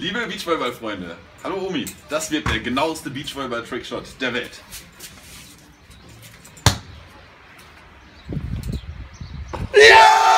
Liebe Beachvolleyball-Freunde, hallo Omi, das wird der genaueste Beachvolleyball-Trickshot der Welt. Ja!